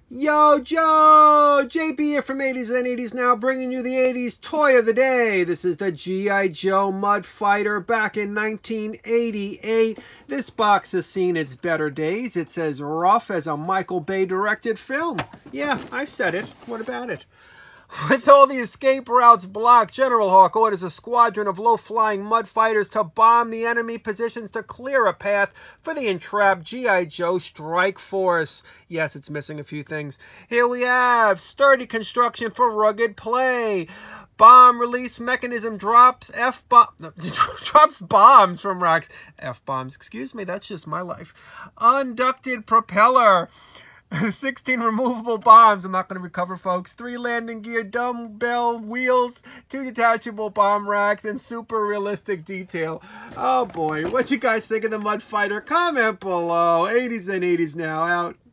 Yo, Joe! JB here from 80s and 80s Now, bringing you the 80s toy of the day. This is the G.I. Joe Mud Fighter back in 1988. This box has seen its better days. It's as rough as a Michael Bay directed film. Yeah, I said it. What about it? With all the escape routes blocked, General Hawk orders a squadron of low-flying mud fighters to bomb the enemy positions to clear a path for the entrapped G.I. Joe Strike Force. Yes, it's missing a few things. Here we have sturdy construction for rugged play. Bomb release mechanism drops drops bombs from rocks. F-bombs, excuse me, that's just my life. Unducted propeller. 16 removable bombs. I'm not going to recover, folks. 3 landing gear dumbbell wheels, 2 detachable bomb racks, and super realistic detail. Oh boy, what you guys think of the Mud Fighter? Comment below. 80s and 80s Now out.